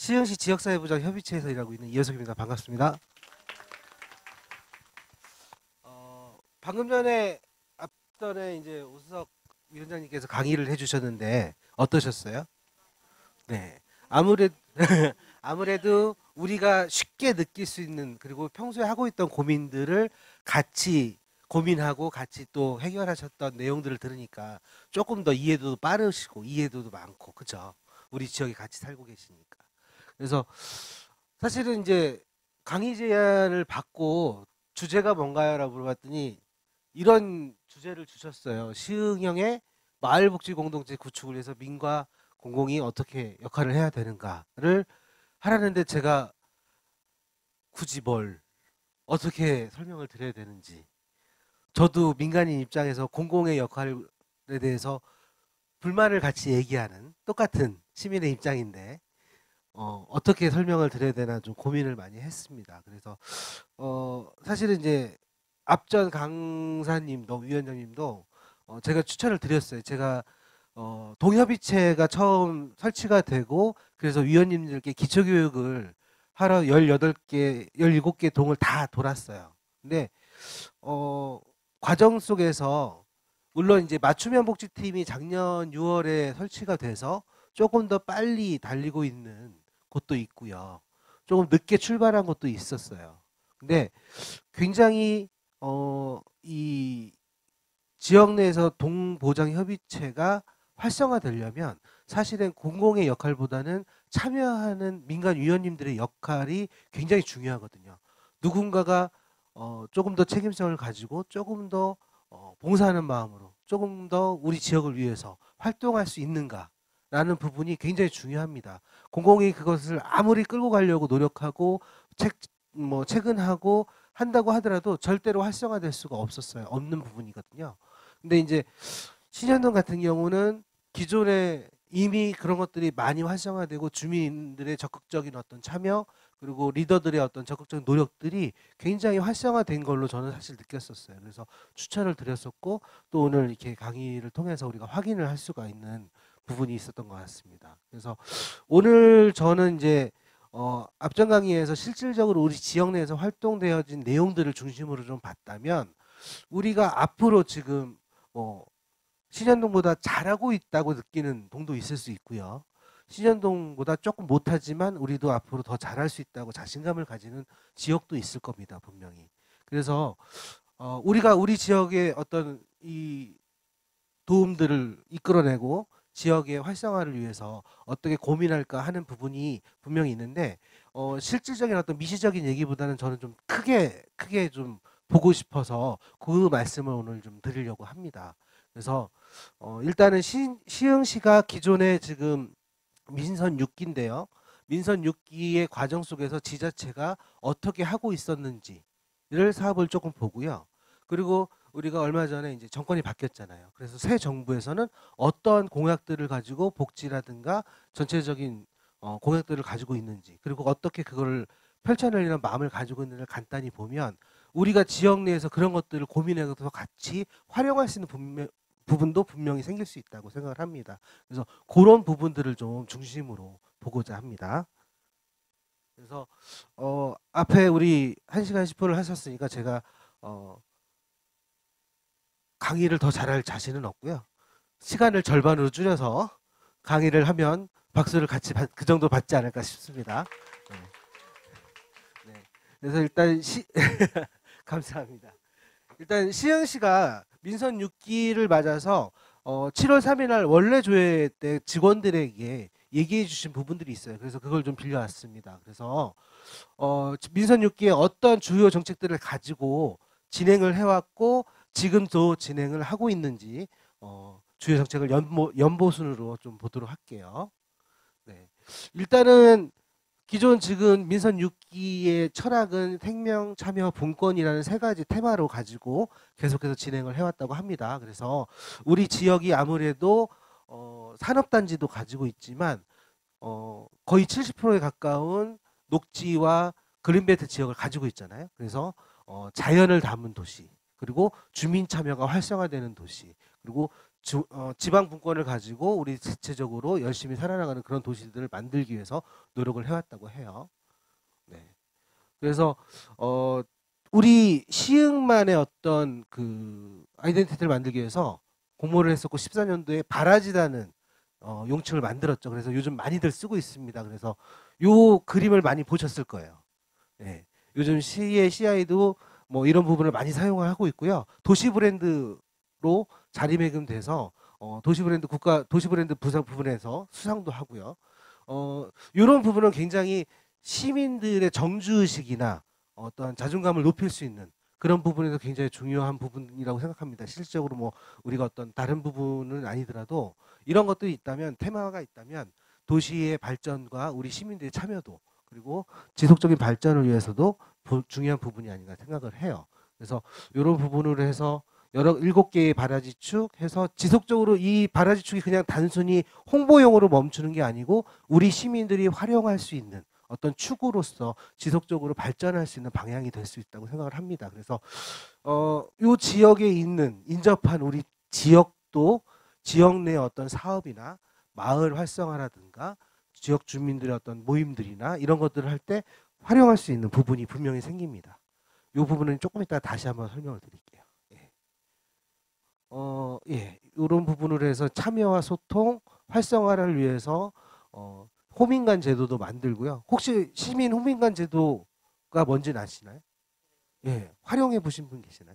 시흥시 지역사회부장 협의체에서 일하고 있는 이현석입니다. 반갑습니다. 방금 전에 앞전에 이제 오수석 위원장님께서 강의를 해주셨는데 어떠셨어요? 네. 아무래도 아무래도 우리가 쉽게 느낄 수 있는, 그리고 평소에 하고 있던 고민들을 같이 고민하고 같이 또 해결하셨던 내용들을 들으니까 조금 더 이해도도 빠르시고 이해도도 많고, 그죠? 우리 지역에 같이 살고 계시니까. 그래서 사실은 이제 강의 제안을 받고 주제가 뭔가요라고 물어봤더니 이런 주제를 주셨어요. 시흥형의 마을복지 공동체 구축을 위해서 민과 공공이 어떻게 역할을 해야 되는가를 하라는데, 제가 굳이 뭘 어떻게 설명을 드려야 되는지, 저도 민간인 입장에서 공공의 역할에 대해서 불만을 같이 얘기하는 똑같은 시민의 입장인데 어떻게 설명을 드려야 되나 좀 고민을 많이 했습니다. 그래서 사실은 이제 앞전 강사님도 위원장님도 제가 추천을 드렸어요. 제가 동협의체가 처음 설치가 되고, 그래서 위원님들께 기초교육을 하러 18개, 17개 동을 다 돌았어요. 근데 과정 속에서 물론 이제 맞춤형 복지팀이 작년 6월에 설치가 돼서 조금 더 빨리 달리고 있는 곳도 있고요. 조금 늦게 출발한 곳도 있었어요. 근데 굉장히 이 지역 내에서 동보장협의체가 활성화되려면 사실은 공공의 역할보다는 참여하는 민간 위원님들의 역할이 굉장히 중요하거든요. 누군가가 조금 더 책임성을 가지고 조금 더 봉사하는 마음으로 조금 더 우리 지역을 위해서 활동할 수 있는가라는 부분이 굉장히 중요합니다. 공공이 그것을 아무리 끌고 가려고 노력하고 체근하고 한다고 하더라도 절대로 활성화될 수가 없는 부분이거든요. 근데 이제 신현동 같은 경우는 기존에 이미 그런 것들이 많이 활성화되고 주민들의 적극적인 어떤 참여, 그리고 리더들의 어떤 적극적인 노력들이 굉장히 활성화된 걸로 저는 사실 느꼈었어요. 그래서 추천을 드렸었고, 또 오늘 이렇게 강의를 통해서 우리가 확인을 할 수가 있는 부분이 있었던 것 같습니다. 그래서 오늘 저는 이제 앞전 강의에서 실질적으로 우리 지역 내에서 활동되어진 내용들을 중심으로 좀 봤다면, 우리가 앞으로 지금 신현동보다 잘하고 있다고 느끼는 동도 있을 수 있고요. 신현동보다 조금 못하지만 우리도 앞으로 더 잘할 수 있다고 자신감을 가지는 지역도 있을 겁니다, 분명히. 그래서 우리가 우리 지역의 어떤 이 도움들을 이끌어내고 지역의 활성화를 위해서 어떻게 고민할까 하는 부분이 분명히 있는데, 실질적인 어떤 미시적인 얘기보다는 저는 좀 크게 좀 보고 싶어서 그 말씀을 오늘 좀 드리려고 합니다. 그래서 일단은 시흥시가 기존에 지금 민선 6기인데요. 민선 6기의 과정 속에서 지자체가 어떻게 하고 있었는지를 사업을 조금 보고요. 그리고 우리가 얼마 전에 이제 정권이 바뀌었잖아요. 그래서 새 정부에서는 어떤 공약들을 가지고 복지라든가 전체적인 공약들을 가지고 있는지, 그리고 어떻게 그거를 펼쳐내려는 마음을 가지고 있는지를 간단히 보면, 우리가 지역 내에서 그런 것들을 고민해서 같이 활용할 수 있는 부분도 분명히 생길 수 있다고 생각을 합니다. 그래서 그런 부분들을 좀 중심으로 보고자 합니다. 그래서 앞에 우리 1시간 10분을 하셨으니까 제가 강의를 더 잘할 자신은 없고요. 시간을 절반으로 줄여서 강의를 하면 박수를 같이 그 정도 받지 않을까 싶습니다. 네. 네. 그래서 일단 감사합니다. 일단 시흥시가 민선 6기를 맞아서 7월 3일 날 원래 조회 때 직원들에게 얘기해 주신 부분들이 있어요. 그래서 그걸 좀 빌려왔습니다. 그래서 민선 6기에 어떤 주요 정책들을 가지고 진행을 해왔고 지금도 진행을 하고 있는지 주요 정책을 연보순으로 좀 보도록 할게요. 네. 일단은 기존 지금 민선 6기의 철학은 생명, 참여, 분권이라는 세 가지 테마로 가지고 계속해서 진행을 해왔다고 합니다. 그래서 우리 지역이 아무래도 산업단지도 가지고 있지만 거의 70%에 가까운 녹지와 그린벨트 지역을 가지고 있잖아요. 그래서 자연을 담은 도시, 그리고 주민 참여가 활성화되는 도시, 그리고 지방 분권을 가지고 우리 자체적으로 열심히 살아나가는 그런 도시들을 만들기 위해서 노력을 해왔다고 해요. 네. 그래서 우리 시흥만의 어떤 그 아이덴티티를 만들기 위해서 공모를 했었고 14년도에 바라지라는 용칭을 만들었죠. 그래서 요즘 많이들 쓰고 있습니다. 그래서 요 그림을 많이 보셨을 거예요. 예. 요즘 시의 CI도 뭐 이런 부분을 많이 사용을 하고 있고요. 도시 브랜드로 자리매김돼서 도시 브랜드 도시 브랜드 부상 부분에서 수상도 하고요. 이런 부분은 굉장히 시민들의 정주의식이나 어떤 자존감을 높일 수 있는 그런 부분에서 굉장히 중요한 부분이라고 생각합니다. 실질적으로 뭐 우리가 어떤 다른 부분은 아니더라도 이런 것들이 있다면 테마가 있다면 도시의 발전과 우리 시민들의 참여도 그리고 지속적인 발전을 위해서도 중요한 부분이 아닌가 생각을 해요. 그래서 이런 부분으로 해서 여러 7개의 바라지 축 해서 지속적으로 이 바라지 축이 그냥 단순히 홍보용으로 멈추는 게 아니고 우리 시민들이 활용할 수 있는 어떤 축으로서 지속적으로 발전할 수 있는 방향이 될 수 있다고 생각을 합니다. 그래서 이 지역에 있는 인접한 우리 지역도 지역 내 어떤 사업이나 마을 활성화라든가 지역 주민들의 어떤 모임들이나 이런 것들을 할 때 활용할 수 있는 부분이 분명히 생깁니다. 이 부분은 조금 이따 다시 한번 설명을 드릴게요. 예. 이런 부분으로 해서 참여와 소통, 활성화를 위해서 호민관 제도도 만들고요. 혹시 시민 호민관 제도가 뭔지는 아시나요? 예. 활용해 보신 분 계시나요?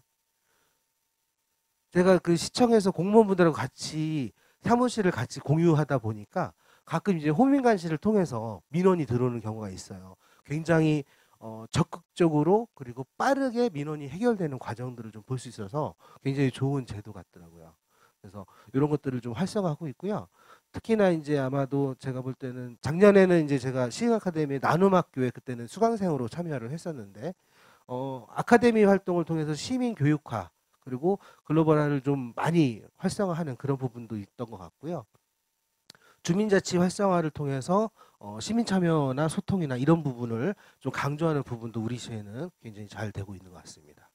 제가 그 시청에서 공무원분들하고 같이 사무실을 같이 공유하다 보니까 가끔 이제 호민관실을 통해서 민원이 들어오는 경우가 있어요. 굉장히 적극적으로 그리고 빠르게 민원이 해결되는 과정들을 좀 볼 수 있어서 굉장히 좋은 제도 같더라고요. 그래서 이런 것들을 좀 활성화하고 있고요. 특히나 이제 아마도 제가 볼 때는 작년에는 이제 제가 시흥 아카데미 나눔학교에 그때는 수강생으로 참여를 했었는데 아카데미 활동을 통해서 시민 교육화 그리고 글로벌화를 좀 많이 활성화하는 그런 부분도 있던 것 같고요. 주민자치 활성화를 통해서 시민 참여나 소통이나 이런 부분을 좀 강조하는 부분도 우리 시에는 굉장히 잘 되고 있는 것 같습니다.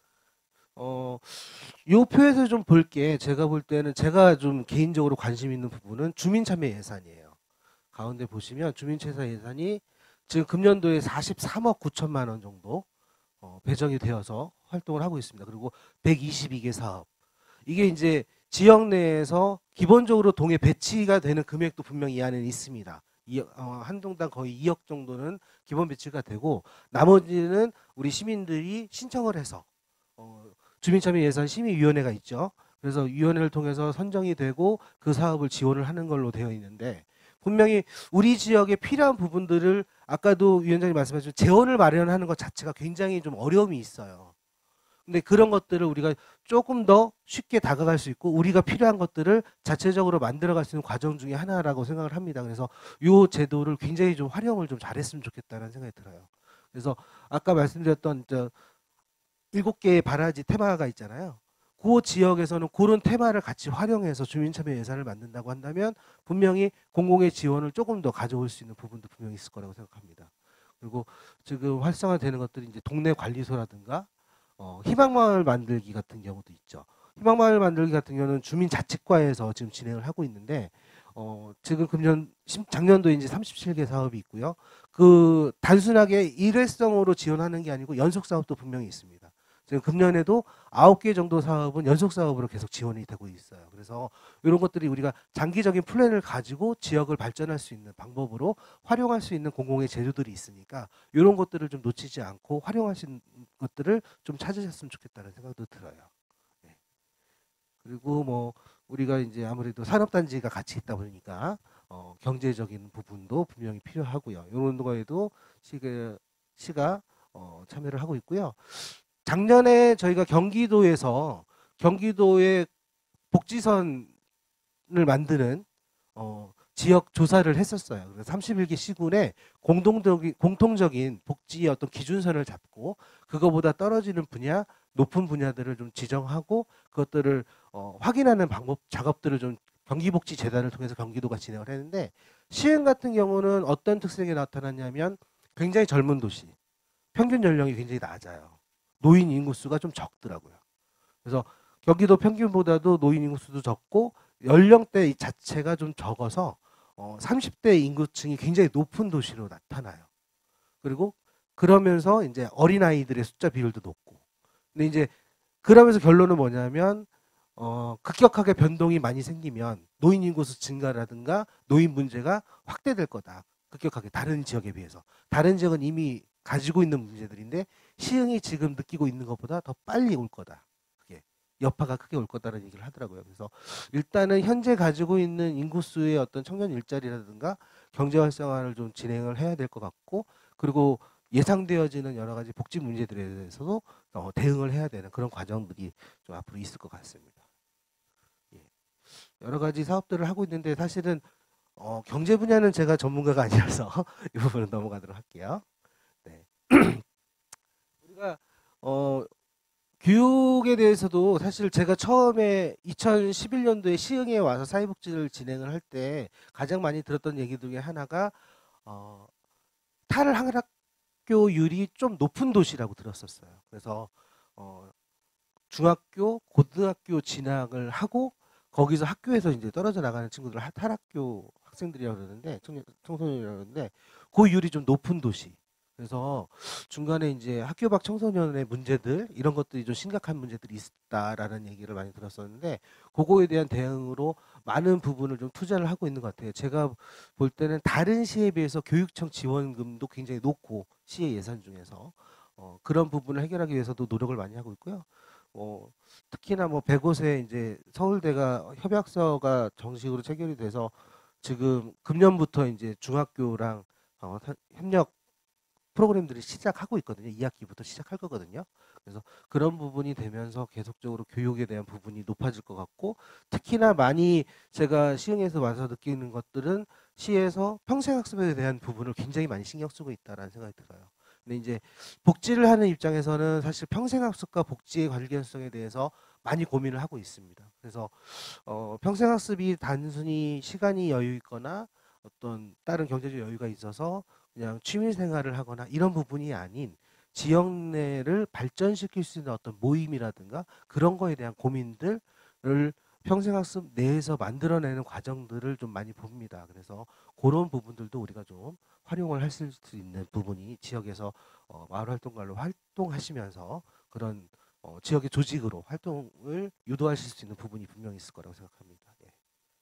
요 표에서 좀 볼 게 제가 볼 때는 제가 좀 개인적으로 관심 있는 부분은 주민참여 예산이에요. 가운데 보시면 주민참여 예산이 지금 금년도에 43억 9천만 원 정도 배정이 되어서 활동을 하고 있습니다. 그리고 122개 사업. 이게 이제 지역 내에서 기본적으로 동에 배치가 되는 금액도 분명히 이 안에 있습니다. 한 동당 거의 2억 정도는 기본 배치가 되고 나머지는 우리 시민들이 신청을 해서 주민참여 예산 심의위원회가 있죠. 그래서 위원회를 통해서 선정이 되고 그 사업을 지원을 하는 걸로 되어 있는데 분명히 우리 지역에 필요한 부분들을 아까도 위원장님 말씀하신 재원을 마련하는 것 자체가 굉장히 좀 어려움이 있어요. 근데 그런 것들을 우리가 조금 더 쉽게 다가갈 수 있고 우리가 필요한 것들을 자체적으로 만들어갈 수 있는 과정 중에 하나라고 생각을 합니다. 그래서 이 제도를 굉장히 좀 활용을 좀 잘했으면 좋겠다는 생각이 들어요. 그래서 아까 말씀드렸던 7개의 바라지 테마가 있잖아요. 그 지역에서는 그런 테마를 같이 활용해서 주민참여 예산을 만든다고 한다면 분명히 공공의 지원을 조금 더 가져올 수 있는 부분도 분명히 있을 거라고 생각합니다. 그리고 지금 활성화되는 것들이 이제 동네 관리소라든가 희망마을 만들기 같은 경우도 있죠. 희망마을 만들기 같은 경우는 주민자치과에서 지금 진행을 하고 있는데 지금 작년도에 이제 37개 사업이 있고요. 그 단순하게 일회성으로 지원하는 게 아니고 연속 사업도 분명히 있습니다. 지금 금년에도 9개 정도 사업은 연속 사업으로 계속 지원이 되고 있어요. 그래서 이런 것들이 우리가 장기적인 플랜을 가지고 지역을 발전할 수 있는 방법으로 활용할 수 있는 공공의 제도들이 있으니까 이런 것들을 좀 놓치지 않고 활용하신 것들을 좀 찾으셨으면 좋겠다는 생각도 들어요. 네. 그리고 뭐 우리가 이제 아무래도 산업단지가 같이 있다 보니까 경제적인 부분도 분명히 필요하고요. 이런 거에도 시가 참여를 하고 있고요. 작년에 저희가 경기도의 복지선을 만드는 지역 조사를 했었어요. 그래서 31개 시군에 공통적인 복지의 어떤 기준선을 잡고 그거보다 떨어지는 분야, 높은 분야들을 좀 지정하고 그것들을 확인하는 작업들을 좀 경기복지재단을 통해서 경기도가 진행을 했는데 시흥 같은 경우는 어떤 특색이 나타났냐면 굉장히 젊은 도시, 평균 연령이 굉장히 낮아요. 노인 인구수가 좀 적더라고요. 그래서 경기도 평균보다도 노인 인구수도 적고 연령대 자체가 좀 적어서 30대 인구층이 굉장히 높은 도시로 나타나요. 그리고 그러면서 이제 어린아이들의 숫자 비율도 높고. 근데 이제 그러면서 결론은 뭐냐면 급격하게 변동이 많이 생기면 노인 인구수 증가라든가 노인 문제가 확대될 거다. 급격하게 다른 지역에 비해서. 다른 지역은 이미 가지고 있는 문제들인데 시흥이 지금 느끼고 있는 것보다 더 빨리 올 거다. 그게 여파가 크게 올 거다라는 얘기를 하더라고요. 그래서 일단은 현재 가지고 있는 인구수의 어떤 청년 일자리라든가 경제 활성화를 좀 진행을 해야 될 것 같고, 그리고 예상되어지는 여러 가지 복지 문제들에 대해서도 대응을 해야 되는 그런 과정들이 좀 앞으로 있을 것 같습니다. 예. 여러 가지 사업들을 하고 있는데 사실은 경제 분야는 제가 전문가가 아니라서 이 부분은 넘어가도록 할게요. 네. 우리가 교육에 대해서도 사실 제가 처음에 2011년도에 시흥에 와서 사회복지를 진행을 할 때 가장 많이 들었던 얘기 중에 하나가 탈학교율이 좀 높은 도시라고 들었었어요. 그래서 중학교, 고등학교 진학을 하고 거기서 학교에서 이제 떨어져 나가는 친구들을 탈학교 학생들이라고 그러는데, 청소년이라고 그러는데 그 율이 좀 높은 도시. 그래서 중간에 이제 학교 밖 청소년의 문제들 이런 것들이 좀 심각한 문제들이 있다라는 얘기를 많이 들었었는데, 그거에 대한 대응으로 많은 부분을 좀 투자를 하고 있는 것 같아요. 제가 볼 때는 다른 시에 비해서 교육청 지원금도 굉장히 높고 시의 예산 중에서 그런 부분을 해결하기 위해서도 노력을 많이 하고 있고요. 특히나 뭐 105세 이제 서울대가 협약서가 정식으로 체결이 돼서 지금 금년부터 이제 중학교랑 협력 프로그램들이 시작하고 있거든요. 2학기부터 시작할 거거든요. 그래서 그런 부분이 되면서 계속적으로 교육에 대한 부분이 높아질 것 같고, 특히나 많이 제가 시흥에서 와서 느끼는 것들은 시에서 평생학습에 대한 부분을 굉장히 많이 신경 쓰고 있다라는 생각이 들어요. 근데 이제 복지를 하는 입장에서는 사실 평생학습과 복지의 관련성에 대해서 많이 고민을 하고 있습니다. 그래서 평생학습이 단순히 시간이 여유 있거나 어떤 다른 경제적 여유가 있어서 그냥 취미 생활을 하거나 이런 부분이 아닌 지역 내를 발전시킬 수 있는 어떤 모임이라든가 그런 거에 대한 고민들을 평생학습 내에서 만들어내는 과정들을 좀 많이 봅니다. 그래서 그런 부분들도 우리가 좀 활용을 할 수 있는 부분이 지역에서 마을 활동가로 활동하시면서 그런 지역의 조직으로 활동을 유도하실 수 있는 부분이 분명히 있을 거라고 생각합니다. 예.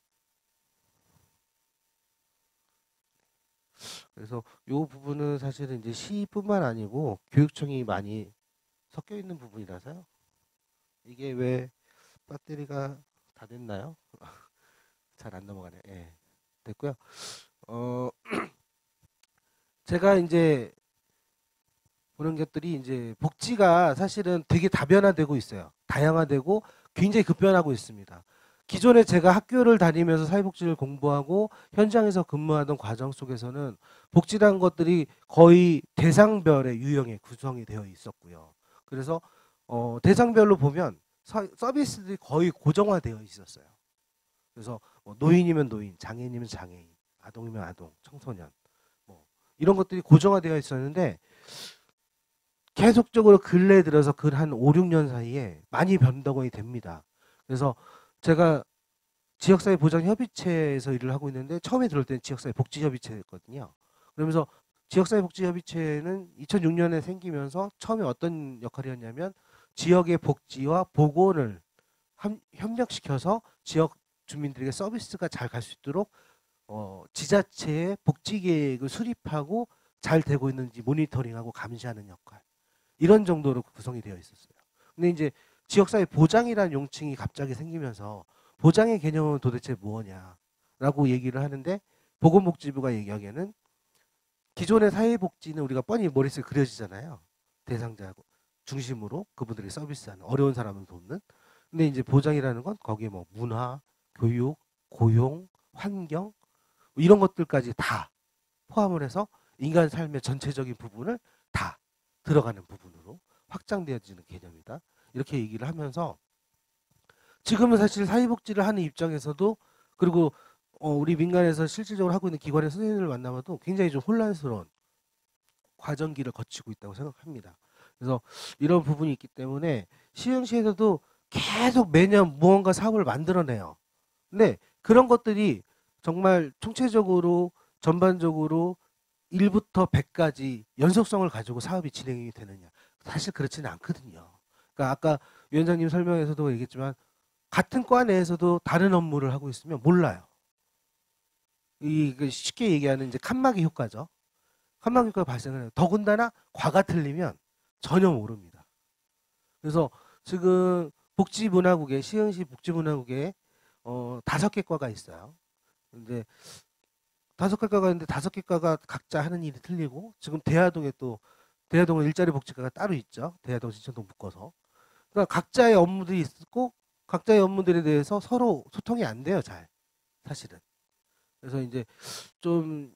그래서 이 부분은 사실은 이제 시뿐만 아니고 교육청이 많이 섞여 있는 부분이라서요. 이게 왜 배터리가 다 됐나요? 잘 안 넘어가네. 예. 됐고요. 어, 제가 이제 보는 것들이 이제 복지가 사실은 되게 다변화되고 있어요. 다양화되고 굉장히 급변하고 있습니다. 기존에 제가 학교를 다니면서 사회복지를 공부하고 현장에서 근무하던 과정 속에서는 복지라는 것들이 거의 대상별의 유형에 구성이 되어 있었고요. 그래서 대상별로 보면 서비스들이 거의 고정화되어 있었어요. 그래서 노인이면 노인, 장애인이면 장애인, 아동이면 아동, 청소년 뭐 이런 것들이 고정화되어 있었는데 계속적으로 근래 들어서 그 한 5, 6년 사이에 많이 변동이 됩니다. 그래서 제가 지역사회 보장협의체에서 일을 하고 있는데 처음에 들어올 때는 지역사회 복지협의체였거든요. 그러면서 지역사회 복지협의체는 2006년에 생기면서 처음에 어떤 역할이었냐면 지역의 복지와 보건을 협력시켜서 지역 주민들에게 서비스가 잘 갈 수 있도록 지자체의 복지 계획을 수립하고 잘 되고 있는지 모니터링하고 감시하는 역할, 이런 정도로 구성이 되어 있었어요. 근데 이제 지역사회 보장이라는 용칭이 갑자기 생기면서 보장의 개념은 도대체 무엇냐라고 얘기를 하는데, 보건복지부가 얘기하기에는 기존의 사회복지는 우리가 뻔히 머릿속에 그려지잖아요. 대상자 중심으로 그분들이 서비스하는, 어려운 사람을 돕는. 근데 이제 보장이라는 건 거기에 뭐 문화, 교육, 고용, 환경 이런 것들까지 다 포함을 해서 인간 삶의 전체적인 부분을 다 들어가는 부분으로 확장되어지는 개념이다. 이렇게 얘기를 하면서 지금은 사실 사회복지를 하는 입장에서도, 그리고 우리 민간에서 실질적으로 하고 있는 기관의 선생님을 만나봐도 굉장히 좀 혼란스러운 과정기를 거치고 있다고 생각합니다. 그래서 이런 부분이 있기 때문에 시흥시에서도 계속 매년 무언가 사업을 만들어내요. 근데 그런 것들이 정말 총체적으로 전반적으로 1부터 100까지 연속성을 가지고 사업이 진행이 되느냐. 사실 그렇지는 않거든요. 그러니까 아까 위원장님 설명에서도 얘기했지만 같은 과 내에서도 다른 업무를 하고 있으면 몰라요. 쉽게 얘기하는 이제 칸막이 효과죠. 칸막이 효과가 발생을 해요. 더군다나 과가 틀리면 전혀 모릅니다. 그래서 지금 복지문화국에 시흥시 복지문화국에 5개 과가 있어요. 근데 5개 과가 있는데 5개 과가 각자 하는 일이 틀리고 지금 대하동은 일자리 복지과가 따로 있죠. 대하동 신천동 묶어서. 그러니까 각자의 업무들이 있고 각자의 업무들에 대해서 서로 소통이 안 돼요, 잘. 사실은. 그래서 이제 좀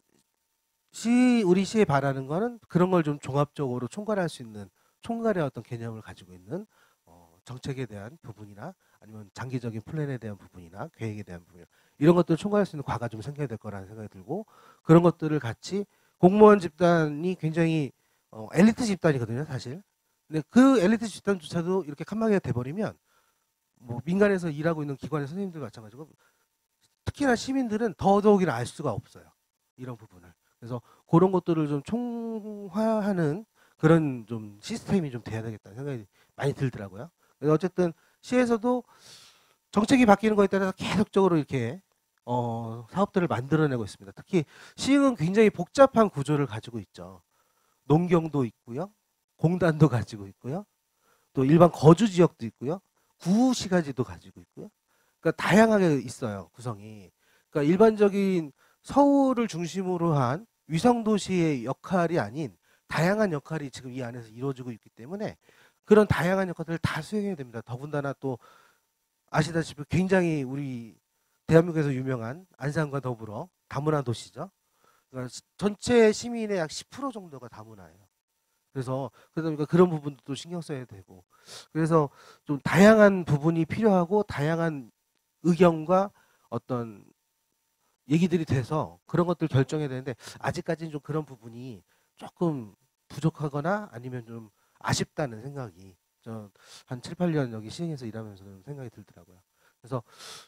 우리 시에 바라는 거는 그런 걸 좀 종합적으로 총괄할 수 있는 총괄의 어떤 개념을 가지고 있는 정책에 대한 부분이나 아니면 장기적인 플랜에 대한 부분이나 계획에 대한 부분 이런 것들을 총괄할 수 있는 과가 좀 생겨야 될 거라는 생각이 들고 그런 것들을 같이 공무원 집단이 굉장히 엘리트 집단이거든요, 사실. 근데 그 엘리트 집단조차도 이렇게 칸막이가 돼버리면 뭐 민간에서 일하고 있는 기관의 선생님들 마찬가지고 특히나 시민들은 더더욱이나 알 수가 없어요. 이런 부분을. 그래서 그런 것들을 좀 총화하는 그런 좀 시스템이 좀 돼야 되겠다는 생각이 많이 들더라고요. 그래서 어쨌든 시에서도 정책이 바뀌는 거에 따라서 계속적으로 이렇게 사업들을 만들어내고 있습니다. 특히 시흥은 굉장히 복잡한 구조를 가지고 있죠. 농경도 있고요. 공단도 가지고 있고요. 또 일반 거주 지역도 있고요. 구시가지도 가지고 있고요. 그러니까 다양하게 있어요, 구성이. 그러니까 일반적인 서울을 중심으로 한 위성 도시의 역할이 아닌 다양한 역할이 지금 이 안에서 이루어지고 있기 때문에 그런 다양한 역할들을 다 수행해야 됩니다. 더군다나 또 아시다시피 굉장히 우리 대한민국에서 유명한 안산과 더불어 다문화 도시죠. 그러니까 전체 시민의 약 10% 정도가 다문화예요. 그래서 그러다 보니까 그런 부분도 또 신경 써야 되고 그래서 좀 다양한 부분이 필요하고 다양한 의견과 어떤 얘기들이 돼서 그런 것들 결정해야 되는데 아직까지는 좀 그런 부분이 조금 부족하거나 아니면 좀 아쉽다는 생각이 저 한 7, 8년 여기 시행해서 일하면서 생각이 들더라고요. 그래서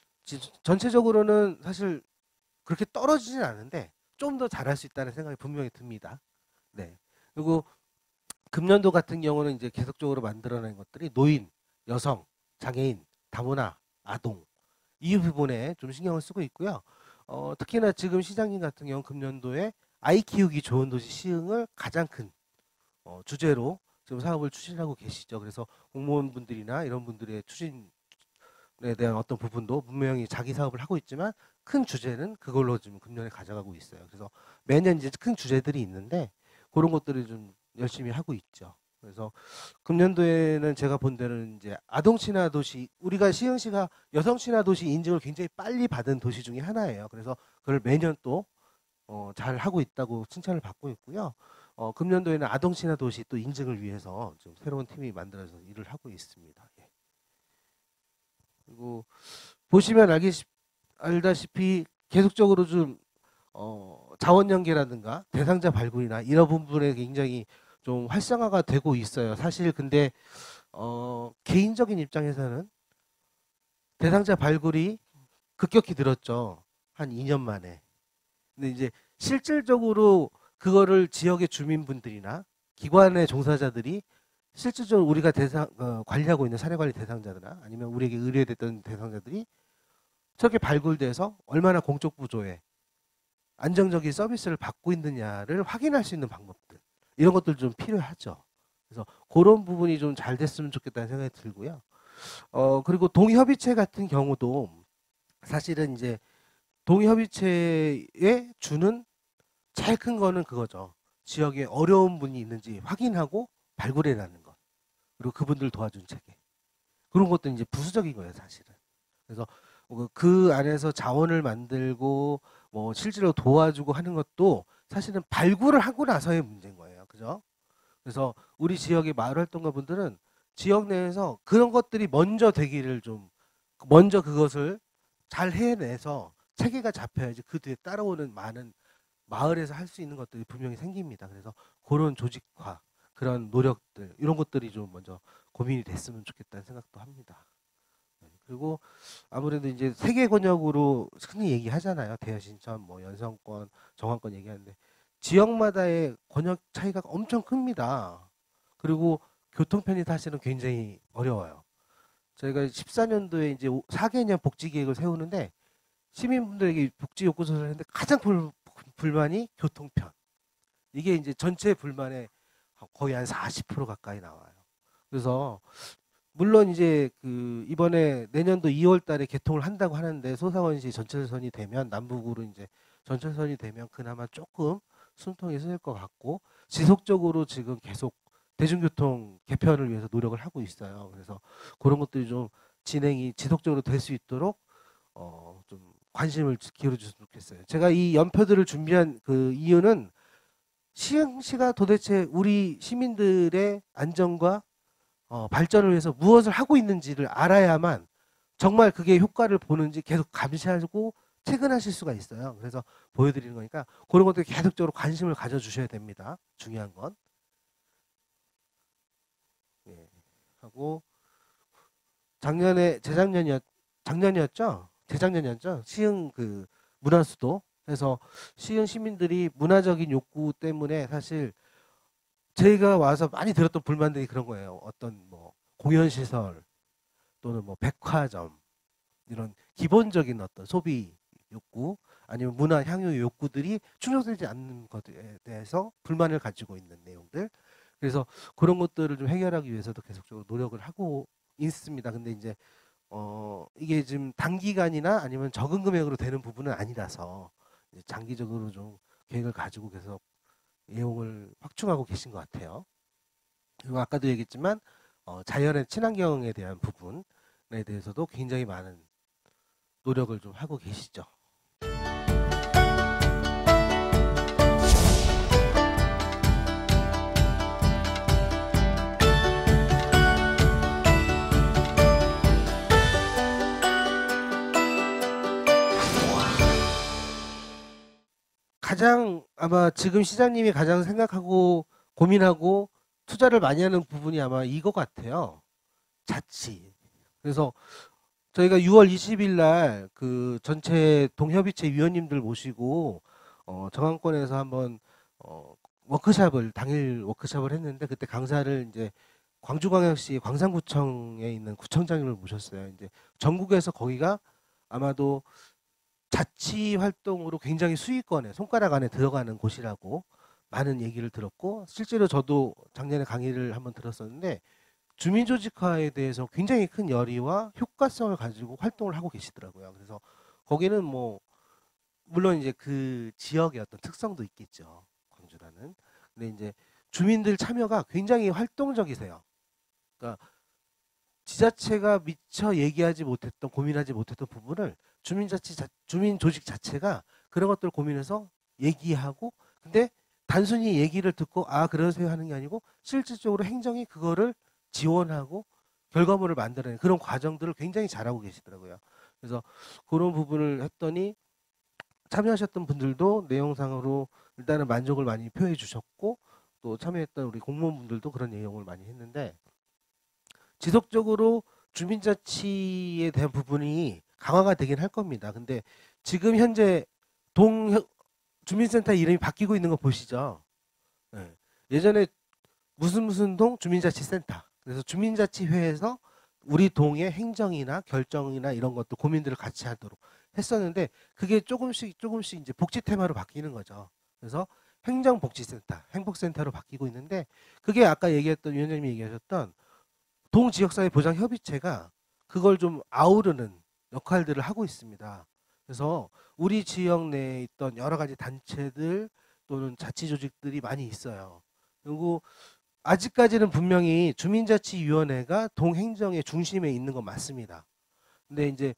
전체적으로는 사실 그렇게 떨어지진 않은데 좀 더 잘할 수 있다는 생각이 분명히 듭니다. 네. 그리고 금년도 같은 경우는 이제 계속적으로 만들어낸 것들이 노인, 여성, 장애인, 다문화, 아동 이 부분에 좀 신경을 쓰고 있고요. 특히나 지금 시장님 같은 경우 금년도에 아이 키우기 좋은 도시 시흥을 가장 큰 주제로 지금 사업을 추진하고 계시죠. 그래서 공무원분들이나 이런 분들의 추진에 대한 어떤 부분도 분명히 자기 사업을 하고 있지만 큰 주제는 그걸로 지금 금년에 가져가고 있어요. 그래서 매년 이제 큰 주제들이 있는데 그런 것들을 좀 열심히 하고 있죠. 그래서 금년도에는 제가 본 데는 이제 아동 친화 도시 우리가 시흥시가 여성 친화 도시 인증을 굉장히 빨리 받은 도시 중에 하나예요. 그래서 그걸 매년 또 잘 하고 있다고 칭찬을 받고 있고요. 금년도에는 아동 친화 도시 또 인증을 위해서 좀 새로운 팀이 만들어서 일을 하고 있습니다. 예. 그리고 보시면 알다시피 계속적으로 좀 자원 연계라든가 대상자 발굴이나 이런 부분에 굉장히 좀 활성화가 되고 있어요. 사실 근데 개인적인 입장에서는 대상자 발굴이 급격히 늘었죠. 한 2년 만에. 근데 이제 실질적으로 그거를 지역의 주민분들이나 기관의 종사자들이 실질적으로 우리가 관리하고 있는 사례관리 대상자들이나 아니면 우리에게 의뢰됐던 대상자들이 저렇게 발굴돼서 얼마나 공적 부조에 안정적인 서비스를 받고 있느냐를 확인할 수 있는 방법들 이런 것들 좀 필요하죠. 그래서 그런 부분이 좀 잘 됐으면 좋겠다는 생각이 들고요. 그리고 동협의체 같은 경우도 사실은 이제 동협의체에 주는 제일 큰 거는 그거죠. 지역에 어려운 분이 있는지 확인하고 발굴해내는 것. 그리고 그분들 도와준 체계. 그런 것도 이제 부수적인 거예요, 사실은. 그래서 그 안에서 자원을 만들고 뭐 실제로 도와주고 하는 것도 사실은 발굴을 하고 나서의 문제인 거예요. 그죠? 그래서 우리 지역의 마을 활동가 분들은 지역 내에서 그런 것들이 먼저 되기를 좀 먼저 그것을 잘 해내서 체계가 잡혀야지 그 뒤에 따라오는 많은 마을에서 할 수 있는 것들이 분명히 생깁니다. 그래서 그런 조직화, 그런 노력들 이런 것들이 좀 먼저 고민이 됐으면 좋겠다는 생각도 합니다. 그리고 아무래도 이제 세계 권역으로 흔히 얘기하잖아요. 대여신천, 뭐 연성권, 정황권 얘기하는데 지역마다의 권역 차이가 엄청 큽니다. 그리고 교통편이 사실은 굉장히 어려워요. 저희가 14년도에 이제 4개년 복지 계획을 세우는데 시민분들에게 복지 요구서를 했는데 가장 불만이 교통편. 이게 이제 전체 불만의 거의 한 40% 가까이 나와요. 그래서 물론 이제 그 이번에 내년도 2월 달에 개통을 한다고 하는데 소사원시 전철선이 되면 남북으로 이제 전철선이 되면 그나마 조금 숨통이 쓰일 것 같고 지속적으로 지금 계속 대중교통 개편을 위해서 노력을 하고 있어요. 그래서 그런 것들이 좀 진행이 지속적으로 될 수 있도록 좀 관심을 기울여 주셨으면 좋겠어요. 제가 이 연표들을 준비한 그 이유는 시흥시가 도대체 우리 시민들의 안전과 발전을 위해서 무엇을 하고 있는지를 알아야만 정말 그게 효과를 보는지 계속 감시하고 체근하실 수가 있어요. 그래서 보여드리는 거니까 그런 것들 계속적으로 관심을 가져주셔야 됩니다. 중요한 건. 예. 하고 작년이었죠? 재작년이었죠? 시흥 그 문화수도 해서 시흥 시민들이 문화적인 욕구 때문에 사실 저희가 와서 많이 들었던 불만들이 그런 거예요. 어떤 뭐 공연시설 또는 뭐 백화점 이런 기본적인 어떤 소비 욕구 아니면 문화 향유 욕구들이 충족되지 않는 것에 대해서 불만을 가지고 있는 내용들. 그래서 그런 것들을 좀 해결하기 위해서도 계속적으로 노력을 하고 있습니다. 근데 이제 이게 지금 단기간이나 아니면 적은 금액으로 되는 부분은 아니라서 이제 장기적으로 좀 계획을 가지고 계속 내용을 확충하고 계신 것 같아요. 그리고 아까도 얘기했지만 자연의 친환경에 대한 부분에 대해서도 굉장히 많은 노력을 좀 하고 계시죠. 가장 아마 지금 시장님이 가장 생각하고 고민하고 투자를 많이 하는 부분이 아마 이거 같아요. 자치. 그래서 저희가 6월 20일 날 그 전체 동협의체 위원님들 모시고 정안권에서 한번 워크샵을 당일 워크샵을 했는데 그때 강사를 이제 광주광역시 광산구청에 있는 구청장님을 모셨어요. 이제 전국에서 거기가 아마도 자치 활동으로 굉장히 수익권에 손가락 안에 들어가는 곳이라고 많은 얘기를 들었고 실제로 저도 작년에 강의를 한번 들었었는데 주민조직화에 대해서 굉장히 큰 열의와 효과성을 가지고 활동을 하고 계시더라고요. 그래서 거기는 뭐 물론 이제 그 지역의 어떤 특성도 있겠죠. 광주라는. 근데 이제 주민들 참여가 굉장히 활동적이세요. 그러니까 지자체가 미처 얘기하지 못했던 고민하지 못했던 부분을 주민 조직 자체가 그런 것들을 고민해서 얘기하고 근데 단순히 얘기를 듣고 아 그러세요 하는 게 아니고 실질적으로 행정이 그거를 지원하고 결과물을 만들어내는 그런 과정들을 굉장히 잘하고 계시더라고요. 그래서 그런 부분을 했더니 참여하셨던 분들도 내용상으로 일단은 만족을 많이 표해 주셨고 또 참여했던 우리 공무원분들도 그런 내용을 많이 했는데 지속적으로 주민자치에 대한 부분이 강화가 되긴 할 겁니다. 근데 지금 현재 주민센터 이름이 바뀌고 있는 거 보시죠. 네. 예전에 무슨 동 주민자치센터. 그래서 주민자치회에서 우리 동의 행정이나 결정이나 이런 것도 고민들을 같이 하도록 했었는데 그게 조금씩 이제 복지 테마로 바뀌는 거죠. 그래서 행정복지센터, 행복센터로 바뀌고 있는데 그게 아까 얘기했던 위원장님이 얘기하셨던 동지역사회 보장협의체가 그걸 좀 아우르는 역할들을 하고 있습니다. 그래서 우리 지역 내에 있던 여러 가지 단체들 또는 자치조직들이 많이 있어요. 그리고 아직까지는 분명히 주민자치위원회가 동행정의 중심에 있는 건 맞습니다. 근데 이제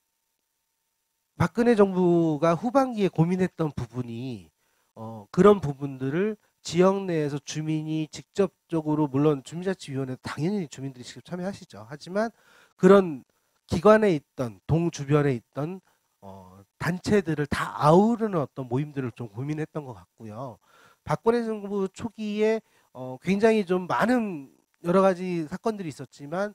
박근혜 정부가 후반기에 고민했던 부분이 그런 부분들을 지역 내에서 주민이 직접적으로 물론 주민자치위원회 당연히 주민들이 직접 참여하시죠. 하지만 그런 기관에 있던 동 주변에 있던 단체들을 다 아우르는 어떤 모임들을 좀 고민했던 것 같고요. 박근혜 정부 초기에 굉장히 좀 많은 여러 가지 사건들이 있었지만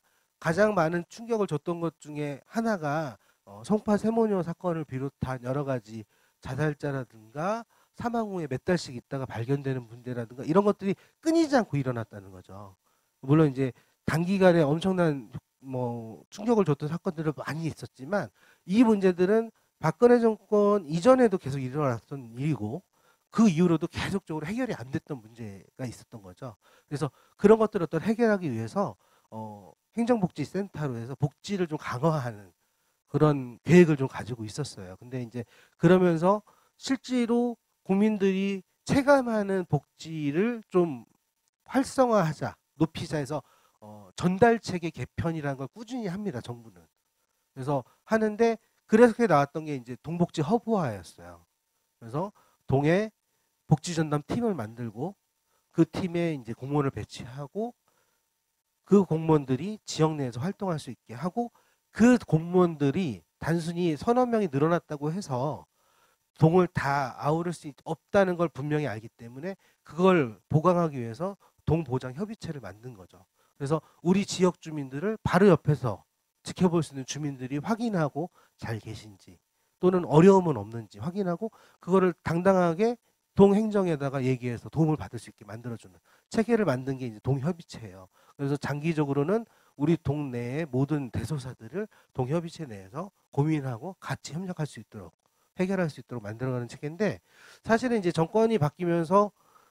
가장 많은 충격을 줬던 것 중에 하나가 성파 세모녀 사건을 비롯한 여러 가지 자살자라든가 사망 후에 몇 달씩 있다가 발견되는 문제라든가 이런 것들이 끊이지 않고 일어났다는 거죠. 물론 이제 단기간에 엄청난 뭐 충격을 줬던 사건들은 많이 있었지만 이 문제들은 박근혜 정권 이전에도 계속 일어났던 일이고 그 이후로도 계속적으로 해결이 안 됐던 문제가 있었던 거죠. 그래서 그런 것들을 어떤 해결하기 위해서 행정복지센터로 해서 복지를 좀 강화하는 그런 계획을 좀 가지고 있었어요. 근데 이제 그러면서 실제로 국민들이 체감하는 복지를 좀 활성화하자, 높이자 해서 전달 체계 개편이라는 걸 꾸준히 합니다. 정부는. 그래서 하는데 그래서 나왔던 게 이제 동복지 허브화였어요. 그래서 동해 복지 전담 팀을 만들고 그 팀에 이제 공무원을 배치하고 그 공무원들이 지역 내에서 활동할 수 있게 하고 그 공무원들이 단순히 서너 명이 늘어났다고 해서 동을 다 아우를 수 없다는 걸 분명히 알기 때문에 그걸 보강하기 위해서 동보장협의체를 만든 거죠. 그래서 우리 지역 주민들을 바로 옆에서 지켜볼 수 있는 주민들이 확인하고 잘 계신지 또는 어려움은 없는지 확인하고 그거를 당당하게 동행정에다가 얘기해서 도움을 받을 수 있게 만들어주는 체계를 만든 게 이제 동협의체예요. 그래서 장기적으로는 우리 동네의 모든 대소사들을 동협의체 내에서 고민하고 같이 협력할 수 있도록 해결할 수 있도록 만들어가는 체계인데 사실은 이제 정권이 바뀌면서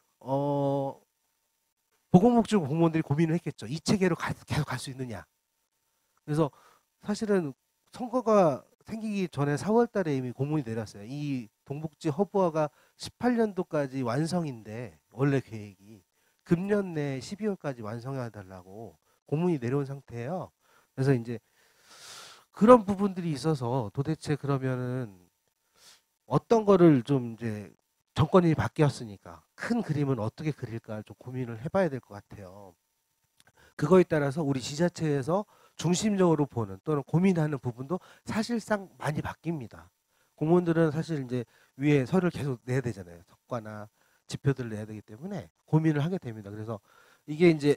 보건복지부 공무원들이 고민을 했겠죠. 이 체계로 계속 갈 수 있느냐. 그래서 사실은 선거가 생기기 전에 4월 달에 이미 공문이 내렸어요. 이 동복지 허브화가 18년도까지 완성인데 원래 계획이 금년 내 12월까지 완성해 달라고 공문이 내려온 상태예요. 그래서 이제 그런 부분들이 있어서 도대체 그러면은 어떤 거를 좀 이제 정권이 바뀌었으니까 큰 그림은 어떻게 그릴까 좀 고민을 해봐야 될 것 같아요. 그거에 따라서 우리 지자체에서 중심적으로 보는 또는 고민하는 부분도 사실상 많이 바뀝니다. 공무원들은 사실 이제 위에 서류를 계속 내야 되잖아요. 성과나 지표들을 내야 되기 때문에 고민을 하게 됩니다. 그래서 이게 이제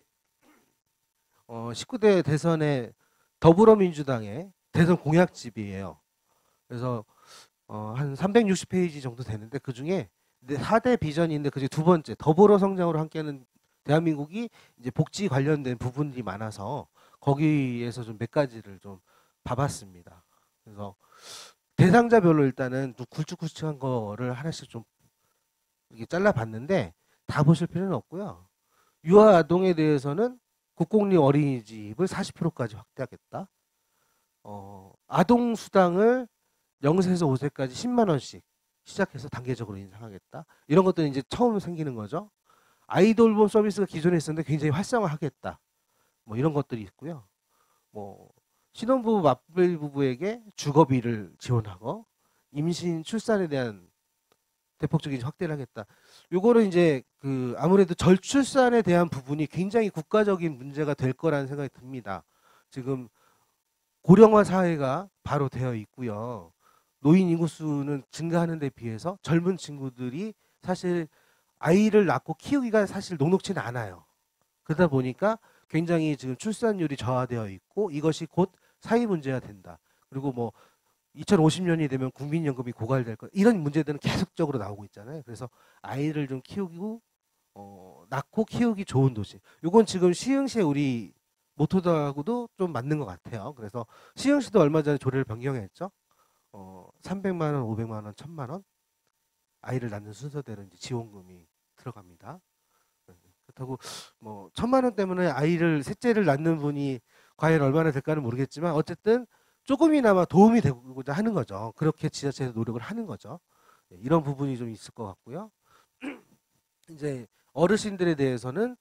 19대 대선의 더불어민주당의 대선 공약집이에요. 그래서 한 360페이지 정도 되는데 그중에 4대 비전이 있는데 그중에 두 번째 더불어 성장으로 함께하는 대한민국이 이제 복지 관련된 부분들이 많아서 거기에서 좀 몇 가지를 좀 봐봤습니다. 그래서 대상자별로 일단은 좀 굵직굵직한 거를 하나씩 좀 이렇게 잘라봤는데 다 보실 필요는 없고요. 유아 아동에 대해서는 국공립 어린이집을 40%까지 확대하겠다. 아동 수당을 0세에서 5세까지 10만 원씩 시작해서 단계적으로 인상하겠다. 이런 것들은 이제 처음 생기는 거죠. 아이돌봄 서비스가 기존에 있었는데 굉장히 활성화하겠다. 뭐 이런 것들이 있고요. 뭐 신혼부부 맞벌이 부부에게 주거비를 지원하고 임신 출산에 대한 대폭적인 확대를 하겠다. 요거는 이제 그 아무래도 절출산에 대한 부분이 굉장히 국가적인 문제가 될 거라는 생각이 듭니다. 지금 고령화 사회가 바로 되어 있고요. 노인 인구 수는 증가하는 데 비해서 젊은 친구들이 사실 아이를 낳고 키우기가 사실 녹록지는 않아요. 그러다 보니까 굉장히 지금 출산율이 저하되어 있고 이것이 곧 사회 문제가 된다. 그리고 뭐 2050년이 되면 국민연금이 고갈될 것 이런 문제들은 계속적으로 나오고 있잖아요. 그래서 아이를 좀 키우고 낳고 키우기 좋은 도시. 이건 지금 시흥시에 우리 모토하고도 좀 맞는 것 같아요. 그래서 시흥시도 얼마 전에 조례를 변경했죠. 300만 원, 500만 원, 1000만 원 아이를 낳는 순서대로 이제 지원금이 들어갑니다. 그렇다고 뭐 1000만 원 때문에 아이를 셋째를 낳는 분이 과연 얼마나 될까는 모르겠지만 어쨌든 조금이나마 도움이 되고자 하는 거죠. 그렇게 지자체에서 노력을 하는 거죠. 이런 부분이 좀 있을 것 같고요. 이제 어르신들에 대해서는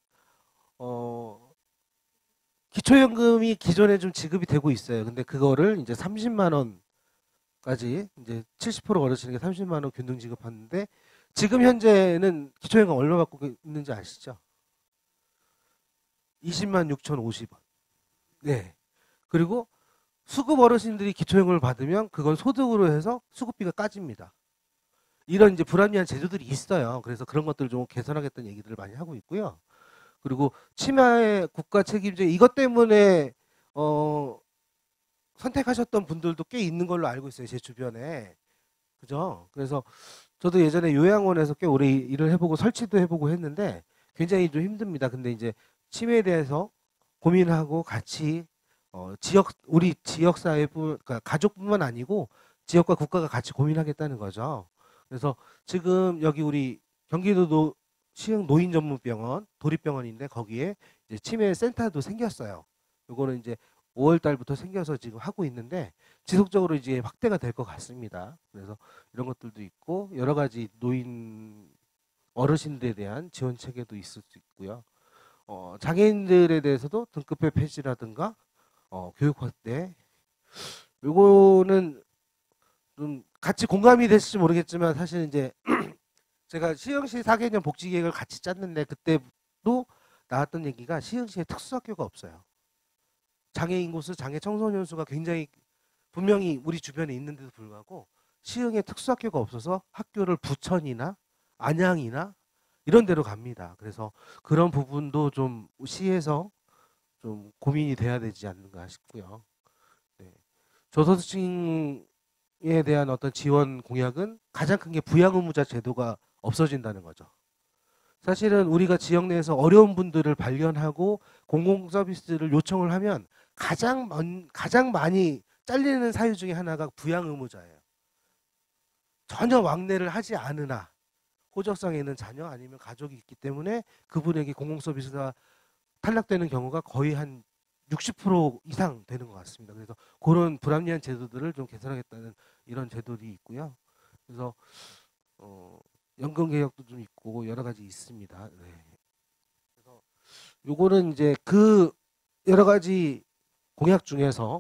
기초연금이 기존에 좀 지급이 되고 있어요. 근데 그거를 이제 30만 원까지 이제 70% 어르신에게 30만 원 균등 지급하는데 지금 현재는 기초연금 얼마 받고 있는지 아시죠? 20만 6,050원. 네. 그리고 수급 어르신들이 기초연금을 받으면 그건 소득으로 해서 수급비가 까집니다. 이런 이제 불합리한 제도들이 있어요. 그래서 그런 것들을 좀 개선하겠다는 얘기들을 많이 하고 있고요. 그리고 치마의 국가 책임제 이것 때문에 어, 선택하셨던 분들도 꽤 있는 걸로 알고 있어요. 제 주변에. 그죠? 그래서 저도 예전에 요양원에서 꽤 오래 일을 해보고 설치도 해보고 했는데 굉장히 좀 힘듭니다. 근데 이제 치매에 대해서 고민하고 같이 우리 지역 그러니까 가족뿐만 아니고 지역과 국가가 같이 고민하겠다는 거죠. 그래서 지금 여기 우리 경기도 시흥 노인전문병원 도립병원인데 거기에 이제 치매 센터도 생겼어요. 요거는 이제 5월 달부터 생겨서 지금 하고 있는데 지속적으로 이제 확대가 될 것 같습니다. 그래서 이런 것들도 있고 여러 가지 노인 어르신들에 대한 지원 체계도 있을 수 있고요. 장애인들에 대해서도 등급별 폐지라든가 교육 확대. 요거는 좀 같이 공감이 됐을지 모르겠지만 사실 이제 제가 시흥시 4개년 복지계획을 같이 짰는데 그때도 나왔던 얘기가 시흥시에 특수학교가 없어요. 장애 인구 수, 장애 청소년 수가 굉장히 분명히 우리 주변에 있는데도 불구하고 시흥에 특수학교가 없어서 학교를 부천이나 안양이나 이런 데로 갑니다. 그래서 그런 부분도 좀 시에서 좀 고민이 돼야 되지 않는가 싶고요. 네. 저소득층에 대한 어떤 지원 공약은 가장 큰 게 부양의무자 제도가 없어진다는 거죠. 사실은 우리가 지역 내에서 어려운 분들을 발견하고 공공 서비스를 요청을 하면 가장 많이 잘리는 사유 중에 하나가 부양 의무자예요. 전혀 왕래를 하지 않으나 호적성에 있는 자녀 아니면 가족이 있기 때문에 그분에게 공공 서비스가 탈락되는 경우가 거의 한 60% 이상 되는 것 같습니다. 그래서 그런 불합리한 제도들을 좀 개선하겠다는 이런 제도들이 있고요. 그래서 연금 개혁도 좀 있고 여러 가지 있습니다. 네. 그래서 요거는 이제 그 여러 가지 공약 중에서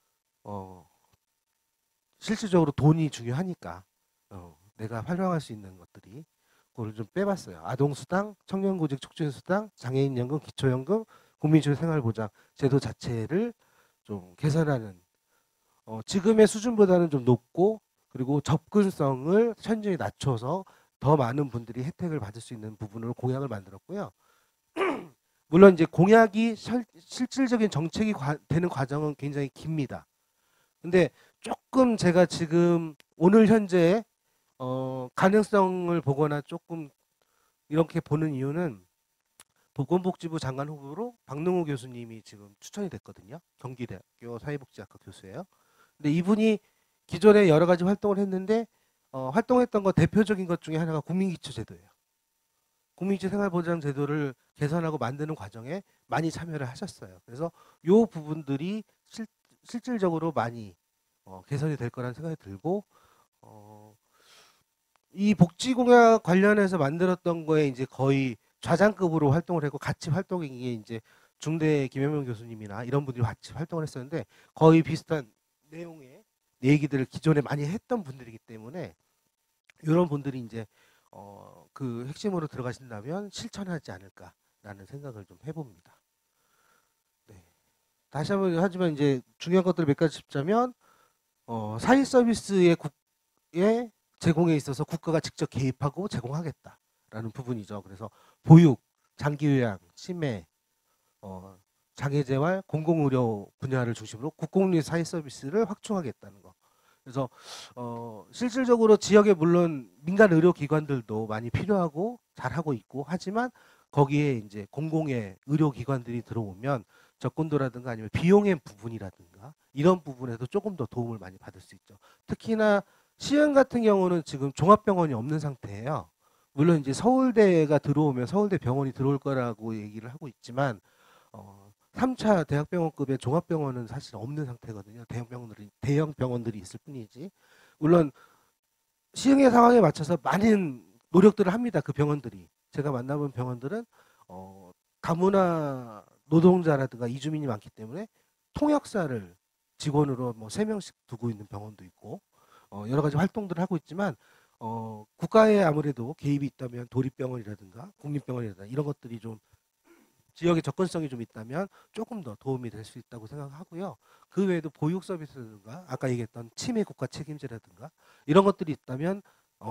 실질적으로 돈이 중요하니까 내가 활용할 수 있는 것들이 그걸 좀 빼봤어요. 아동수당, 청년구직 촉진수당, 장애인연금, 기초연금, 국민주생활보장 제도 자체를 좀 개선하는 지금의 수준보다는 좀 높고 그리고 접근성을 현저히 낮춰서 더 많은 분들이 혜택을 받을 수 있는 부분으로 공약을 만들었고요. 물론 이제 공약이 실질적인 정책이 되는 과정은 굉장히 깁니다. 근데 조금 제가 지금 오늘 현재 가능성을 보거나 조금 이렇게 보는 이유는 보건복지부 장관 후보로 박능호 교수님이 지금 추천이 됐거든요. 경기대학교 사회복지학과 교수예요. 근데 이분이 기존에 여러 가지 활동을 했는데 활동했던 거 대표적인 것 중에 하나가 국민기초제도예요. 국민기초생활보장제도를 개선하고 만드는 과정에 많이 참여를 하셨어요. 그래서 이 부분들이 실질적으로 많이 개선이 될 거라는 생각이 들고 이 복지공약 관련해서 만들었던 거에 이제 거의 좌장급으로 활동을 했고 같이 활동한 게 이제 중대 김현명 교수님이나 이런 분들이 같이 활동을 했었는데 거의 비슷한 내용의 얘기들을 기존에 많이 했던 분들이기 때문에 이런 분들이 이제 그 핵심으로 들어가신다면 실천하지 않을까라는 생각을 좀 해봅니다. 네. 다시 한번 하지만 이제 중요한 것들 몇 가지 짚자면 사회 서비스의 제공에 있어서 국가가 직접 개입하고 제공하겠다라는 부분이죠. 그래서 보육, 장기요양, 치매, 장애재활, 공공의료 분야를 중심으로 국공립 사회 서비스를 확충하겠다는 거. 그래서 실질적으로 지역에 물론 민간 의료기관들도 많이 필요하고 잘하고 있고 하지만 거기에 이제 공공의 의료기관들이 들어오면 접근도라든가 아니면 비용의 부분이라든가 이런 부분에도 조금 더 도움을 많이 받을 수 있죠. 특히나 시흥 같은 경우는 지금 종합병원이 없는 상태예요. 물론 이제 서울대가 들어오면 서울대 병원이 들어올 거라고 얘기를 하고 있지만 3차 대학병원급의 종합병원은 사실 없는 상태거든요. 대형 병원들이 있을 뿐이지. 물론 시흥의 상황에 맞춰서 많은 노력들을 합니다. 그 병원들이. 제가 만나본 병원들은 다문화 노동자라든가 이주민이 많기 때문에 통역사를 직원으로 뭐 3명씩 두고 있는 병원도 있고 여러 가지 활동들을 하고 있지만 국가에 아무래도 개입이 있다면 도립병원이라든가 국립병원이라든가 이런 것들이 좀 지역의 접근성이 좀 있다면 조금 더 도움이 될 수 있다고 생각하고요. 그 외에도 보육 서비스라든가 아까 얘기했던 치매 국가 책임제라든가 이런 것들이 있다면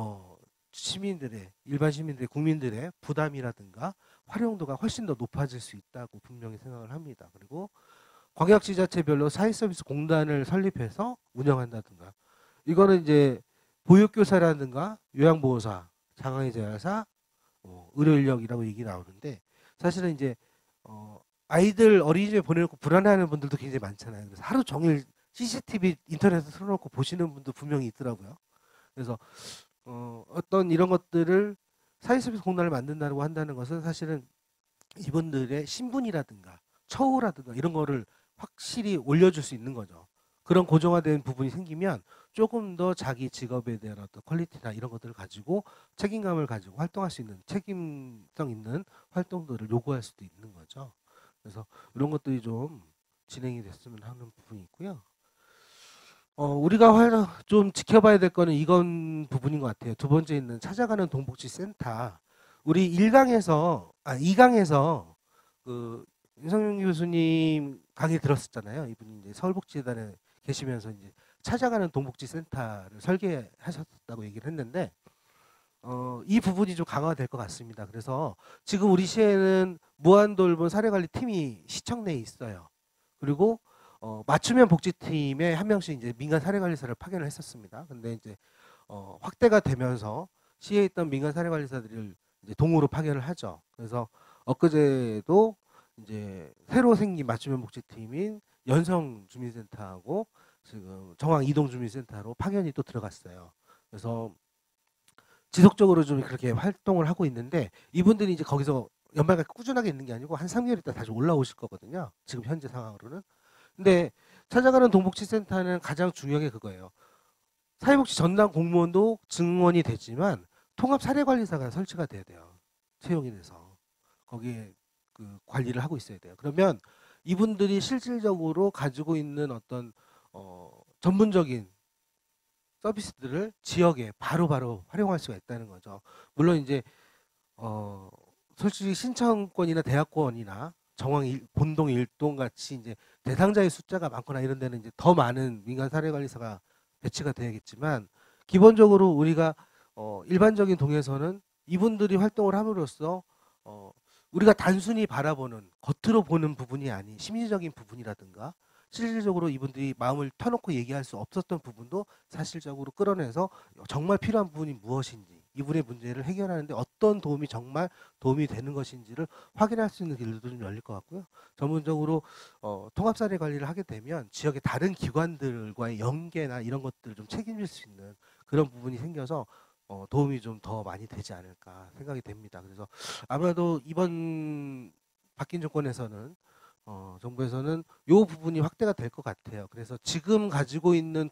일반 시민들의 국민들의 부담이라든가 활용도가 훨씬 더 높아질 수 있다고 분명히 생각을 합니다. 그리고 광역지자체별로 사회서비스 공단을 설립해서 운영한다든가, 이거는 이제 보육교사라든가 요양보호사, 장애재활사, 의료인력이라고 얘기 나오는데, 사실은 이제 아이들 어린이집에 보내놓고 불안해하는 분들도 굉장히 많잖아요. 그래서 하루 종일 CCTV 인터넷에 틀어놓고 보시는 분도 분명히 있더라고요. 그래서 어떤 이런 것들을 사회서비스 공단을 만든다고 한다는 것은 사실은 이분들의 신분이라든가 처우라든가 이런 거를 확실히 올려줄 수 있는 거죠. 그런 고정화된 부분이 생기면 조금 더 자기 직업에 대한 어떤 퀄리티나 이런 것들을 가지고 책임감을 가지고 활동할 수 있는, 책임성 있는 활동들을 요구할 수도 있는 거죠. 그래서 이런 것들이 좀 진행이 됐으면 하는 부분이 있고요. 우리가 좀 지켜봐야 될 거는 이건 부분인 것 같아요. 두 번째 있는 찾아가는 동복지센터. 우리 2강에서 그 윤석열 교수님 강의 들었었잖아요. 이분이 이제 서울복지재단에 계시면서 이제 찾아가는 동복지센터를 설계하셨다고 얘기를 했는데, 이 부분이 좀 강화가 될 것 같습니다. 그래서 지금 우리 시에는 무한돌봄 사례관리팀이 시청 내에 있어요. 그리고 맞춤형 복지팀에 한 명씩 이제 민간 사례관리사를 파견을 했었습니다. 근데 이제 확대가 되면서 시에 있던 민간 사례관리사들을 이제 동으로 파견을 하죠. 그래서 엊그제도 이제 새로 생긴 맞춤형 복지팀인 연성주민센터하고 지금 정황이동주민센터로 파견이 또 들어갔어요. 그래서 지속적으로 좀 그렇게 활동을 하고 있는데, 이분들이 이제 거기서 연말까지 꾸준하게 있는 게 아니고 한 3개월 있다 다시 올라오실 거거든요. 지금 현재 상황으로는. 근데 찾아가는 동복지센터는 가장 중요한 게 그거예요. 사회복지 전담 공무원도 증원이 되지만 통합사례관리사가 설치가 돼야 돼요. 채용이 돼서 거기에 그 관리를 하고 있어야 돼요. 그러면 이분들이 실질적으로 가지고 있는 어떤 전문적인 서비스들을 지역에 바로바로 활용할 수가 있다는 거죠. 물론 이제 솔직히 신청권이나 대학원이나 본동 일동 같이 이제 대상자의 숫자가 많거나 이런 데는 이제 더 많은 민간 사례관리사가 배치가 돼야겠지만, 기본적으로 우리가 일반적인 동에서는 이분들이 활동을 함으로써 우리가 단순히 바라보는 겉으로 보는 부분이 아닌 심리적인 부분이라든가 실질적으로 이분들이 마음을 터놓고 얘기할 수 없었던 부분도 사실적으로 끌어내서 정말 필요한 부분이 무엇인지, 이분의 문제를 해결하는데 어떤 도움이 정말 도움이 되는 것인지를 확인할 수 있는 길도 좀 열릴 것 같고요. 전문적으로 통합사례 관리를 하게 되면 지역의 다른 기관들과의 연계나 이런 것들을 좀 책임질 수 있는 그런 부분이 생겨서 도움이 좀 더 많이 되지 않을까 생각이 됩니다. 그래서 아마도 이번 바뀐 정권에서는 정부에서는 이 부분이 확대가 될 것 같아요. 그래서 지금 가지고 있는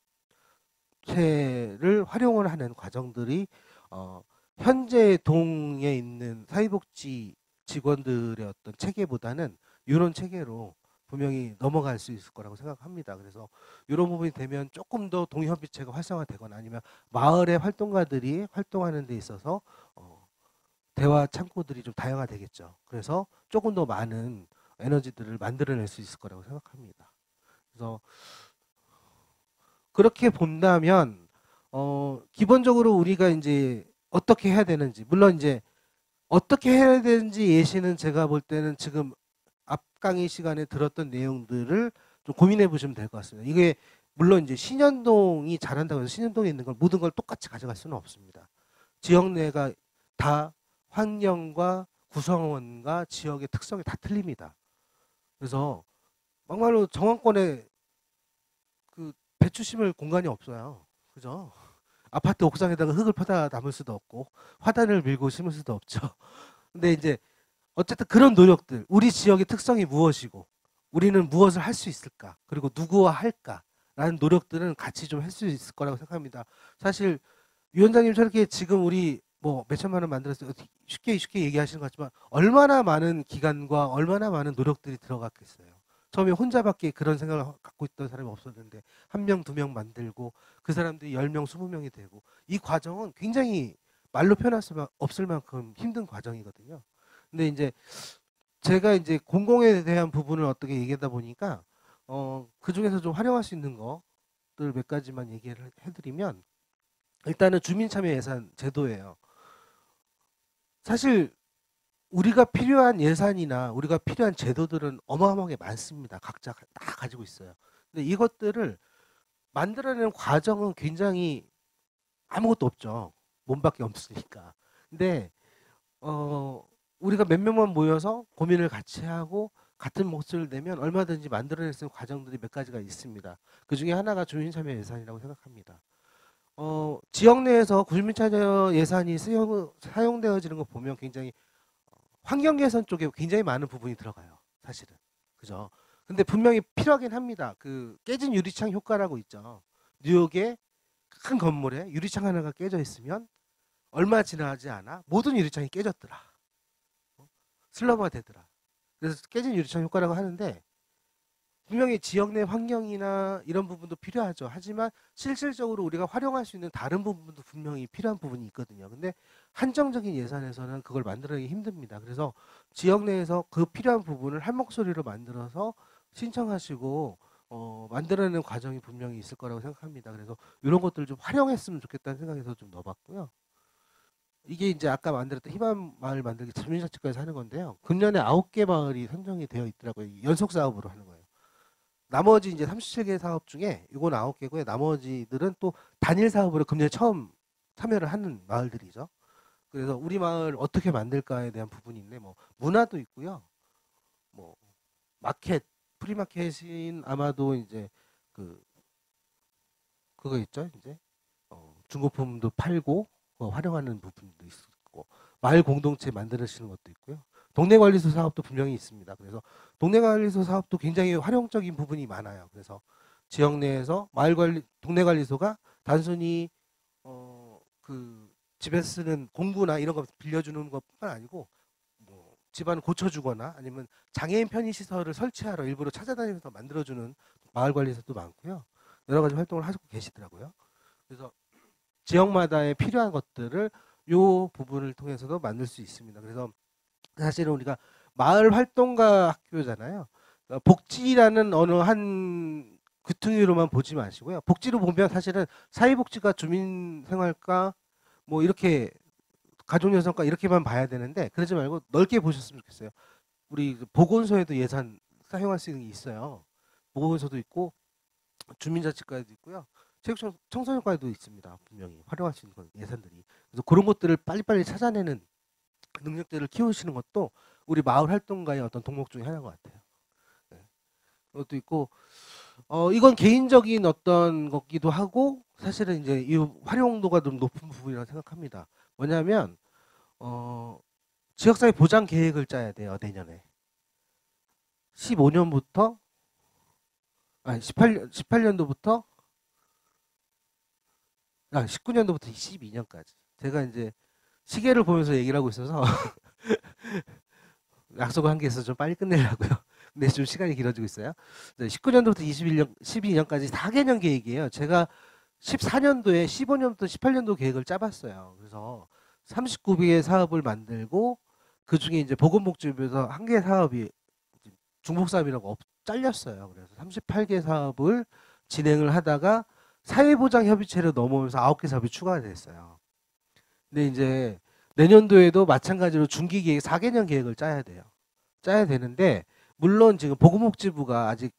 동협의체를 활용을 하는 과정들이 현재 동에 있는 사회복지 직원들의 어떤 체계보다는 이런 체계로 분명히 넘어갈 수 있을 거라고 생각합니다. 그래서 이런 부분이 되면 조금 더 동협의체가 활성화되거나 아니면 마을의 활동가들이 활동하는 데 있어서 대화 창구들이 좀 다양화되겠죠. 그래서 조금 더 많은 에너지들을 만들어낼 수 있을 거라고 생각합니다. 그래서 그렇게 본다면 기본적으로 우리가 이제 어떻게 해야 되는지, 물론 이제 어떻게 해야 되는지 예시는 제가 볼 때는 지금 앞 강의 시간에 들었던 내용들을 좀 고민해 보시면 될 것 같습니다. 이게 물론 이제 신현동이 잘한다고 해서 신현동에 있는 걸 모든 걸 똑같이 가져갈 수는 없습니다. 지역 내가 다 환경과 구성원과 지역의 특성이 다 틀립니다. 그래서 막말로 정원권에 그 배추 심을 공간이 없어요. 그죠? 아파트 옥상에다가 흙을 퍼다 담을 수도 없고 화단을 밀고 심을 수도 없죠. 근데 이제 어쨌든 그런 노력들, 우리 지역의 특성이 무엇이고 우리는 무엇을 할 수 있을까, 그리고 누구와 할까라는 노력들은 같이 좀 할 수 있을 거라고 생각합니다. 사실 위원장님 저렇게 지금 우리 뭐 몇천만 원 만들었어요. 쉽게 얘기하시는 것 같지만 얼마나 많은 기간과 얼마나 많은 노력들이 들어갔겠어요. 처음에 혼자밖에 그런 생각을 갖고 있던 사람이 없었는데 한 명, 두 명 만들고 그 사람들이 10명, 20명이 되고, 이 과정은 굉장히 말로 표현할 수 없을 만큼 힘든 과정이거든요. 근데 이제 제가 이제 공공에 대한 부분을 어떻게 얘기하다 보니까 그 중에서 좀 활용할 수 있는 것들 몇 가지만 얘기를 해드리면, 일단은 주민참여 예산 제도예요. 사실 우리가 필요한 예산이나 우리가 필요한 제도들은 어마어마하게 많습니다. 각자 다 가지고 있어요. 근데 이것들을 만들어내는 과정은 굉장히 아무것도 없죠. 몸밖에 없으니까. 근데 우리가 몇 명만 모여서 고민을 같이 하고 같은 몫을 내면 얼마든지 만들어낼 수 있는 과정들이 몇 가지가 있습니다. 그중에 하나가 주민참여 예산이라고 생각합니다. 지역 내에서 주민참여 예산이 사용되어지는 거 보면 굉장히 환경 개선 쪽에 굉장히 많은 부분이 들어가요. 사실은. 그죠? 근데 분명히 필요하긴 합니다. 그 깨진 유리창 효과라고 있죠. 뉴욕의 큰 건물에 유리창 하나가 깨져 있으면 얼마 지나지 않아 모든 유리창이 깨졌더라. 슬러브가 되더라. 그래서 깨진 유리창 효과라고 하는데 분명히 지역 내 환경이나 이런 부분도 필요하죠. 하지만 실질적으로 우리가 활용할 수 있는 다른 부분도 분명히 필요한 부분이 있거든요. 근데 한정적인 예산에서는 그걸 만들어내기 힘듭니다. 그래서 지역 내에서 그 필요한 부분을 한 목소리로 만들어서 신청하시고 만들어내는 과정이 분명히 있을 거라고 생각합니다. 그래서 이런 것들을 좀 활용했으면 좋겠다는 생각에서 좀 넣어봤고요. 이게 이제 아까 만들었던 희망 마을 만들기 주민자치과에서 하는 건데요. 금년에 9개 마을이 선정이 되어 있더라고요. 연속 사업으로 하는 거예요. 나머지 이제 37개 사업 중에 이건 9개고요. 나머지들은 또 단일 사업으로 금년에 처음 참여를 하는 마을들이죠. 그래서 우리 마을 어떻게 만들까에 대한 부분이 있네. 뭐 문화도 있고요. 뭐 마켓, 프리마켓인 아마도 이제 그 그거 있죠. 이제 중고품도 팔고 활용하는 부분도 있고 마을 공동체 만드시는 것도 있고요. 동네 관리소 사업도 분명히 있습니다. 그래서 동네 관리소 사업도 굉장히 활용적인 부분이 많아요. 그래서 지역 내에서 마을 관리 동네 관리소가 단순히 그 집에서 쓰는 공구나 이런 거 빌려주는 것뿐만 아니고 뭐 집안을 고쳐주거나 아니면 장애인 편의 시설을 설치하러 일부러 찾아다니면서 만들어주는 마을 관리소도 많고요. 여러 가지 활동을 하고 계시더라고요. 그래서 지역마다의 필요한 것들을 요 부분을 통해서도 만들 수 있습니다. 그래서 사실은 우리가 마을 활동가 학교잖아요. 복지라는 어느 한 귀퉁이로만 보지 마시고요. 복지로 보면 사실은 사회복지과 주민생활과 뭐 이렇게 가족여성과 이렇게만 봐야 되는데 그러지 말고 넓게 보셨으면 좋겠어요. 우리 보건소에도 예산 사용할 수 있는 게 있어요. 보건소도 있고 주민자치과에도 있고요. 청소년과에도 있습니다. 분명히 활용할 수 있는 예산들이. 그래서 그런 것들을 빨리빨리 찾아내는 능력들을 키우시는 것도 우리 마을 활동가의 어떤 덕목 중에 하나인 것 같아요. 네. 그것도 있고 이건 개인적인 어떤 것기도 하고 사실은 이제 이 활용도가 좀 높은 부분이라고 생각합니다. 뭐냐면 지역사회 보장 계획을 짜야 돼요. 내년에 15년부터 아니 18년도부터 19년도부터 22년까지. 제가 이제 시계를 보면서 얘기를 하고 있어서 약속을 한 게 있어서 좀 빨리 끝내려고요. 근데 좀 시간이 길어지고 있어요. 19년도부터 12년까지 4개년 계획이에요. 제가 14년도에 15년부터 18년도 계획을 짜봤어요. 그래서 39개의 사업을 만들고 그 중에 이제 보건복지부에서 한 개 사업이 중복사업이라고 잘렸어요. 그래서 38개 사업을 진행을 하다가 사회보장협의체로 넘어오면서 9개 사업이 추가가 됐어요. 근데 이제 내년도에도 마찬가지로 중기계획 4개년 계획을 짜야 돼요. 짜야 되는데 물론 지금 보건복지부가 아직